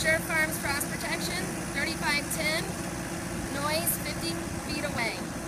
Shur Farms frost protection, 3510, noise 50 feet away.